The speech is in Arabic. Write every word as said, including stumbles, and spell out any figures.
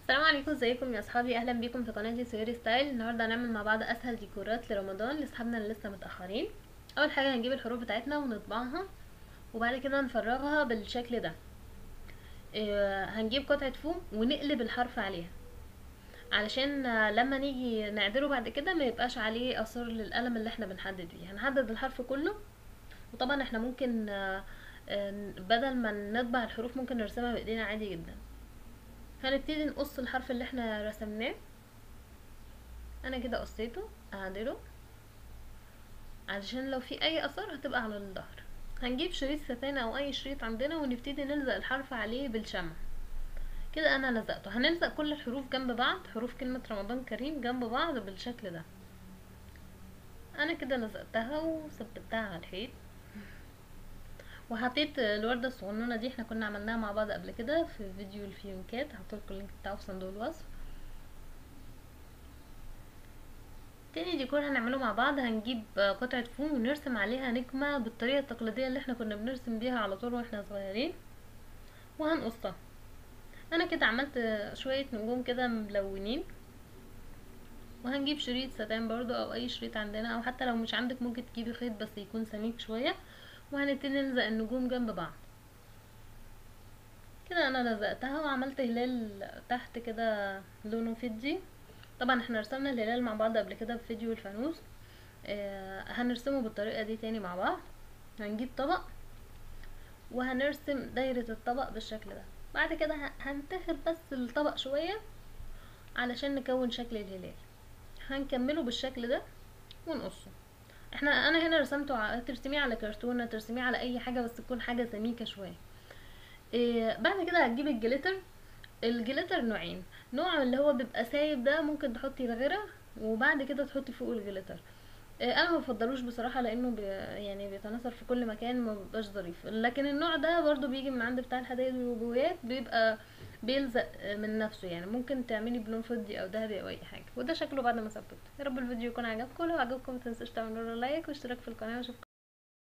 السلام عليكم، ازيكم يا اصحابي؟ اهلا بيكم في قناتي سويري ستايل. النهارده هنعمل مع بعض اسهل ديكورات لرمضان لاصحابنا اللي لسه متاخرين. اول حاجه هنجيب الحروف بتاعتنا ونطبعها، وبعد كده نفرغها بالشكل ده. آه، هنجيب قطعه فوم ونقلب الحرف عليها علشان آه، لما نيجي نعدله بعد كده ما يبقاش عليه اثر للقلم اللي احنا بنحدد بيه. هنحدد الحرف كله، وطبعا احنا ممكن آه، آه، بدل ما نطبع الحروف ممكن نرسمها بايدينا عادي جدا. هنبتدي نقص الحرف اللي احنا رسمناه. انا كده قصيته، اعدله علشان لو في اي اثر هتبقى على الظهر. هنجيب شريط ستان او اي شريط عندنا ونبتدي نلزق الحرف عليه بالشمع. كده انا لزقته. هنلزق كل الحروف جنب بعض، حروف كلمة رمضان كريم جنب بعض بالشكل ده. انا كده لزقتها وثبتها على الحيط، وحطيت الوردة الصغنونة دي، احنا كنا عملناها مع بعض قبل كده في فيديو الفيونكات، هحطلكوا اللينك بتاعه في صندوق الوصف. تاني ديكور هنعمله مع بعض، هنجيب قطعة فوم ونرسم عليها نجمة بالطريقة التقليدية اللي احنا كنا بنرسم بيها على طول واحنا صغيرين، وهنقصها. انا كده عملت شوية نجوم كده ملونين. وهنجيب شريط ستان برضو او اي شريط عندنا، او حتى لو مش عندك ممكن تجيبي خيط بس يكون سميك شوية، وهنبتدي نلزق النجوم جنب بعض. كده انا لزقتها وعملت هلال تحت كده لونه فضي. طبعا احنا رسمنا الهلال مع بعض قبل كده في فيديو الفانوس. آه هنرسمه بالطريقة دي تاني مع بعض. هنجيب طبق وهنرسم دايرة الطبق بالشكل ده. بعد كده هنتخر بس الطبق شوية علشان نكون شكل الهلال. هنكمله بالشكل ده ونقصه. احنا انا هنا رسمته ع- ترسميه على كرتونة، ترسميه على اي حاجة بس تكون حاجة سميكة شوية. إيه بعد كده هتجيب الجليتر. الجليتر نوعين، نوع اللي هو بيبقى سايب ده ممكن تحطي الغيرة وبعد كده تحطي فوق الجليتر. إيه انا ما بفضلوش بصراحه لانه بي يعني بيتناثر في كل مكان، ما بيبقاش ظريف. لكن النوع ده برضو بيجي من عند بتاع الحدايد والبويات، بيبقى بيلزق من نفسه، يعني ممكن تعملي بلون فضي او ذهبي او اي حاجه. وده شكله بعد ما ثبته. يا رب الفيديو يكون عجبكم. لو عجبكم متنسوش تعملوا له لايك واشتراك في القناه، واشوفكم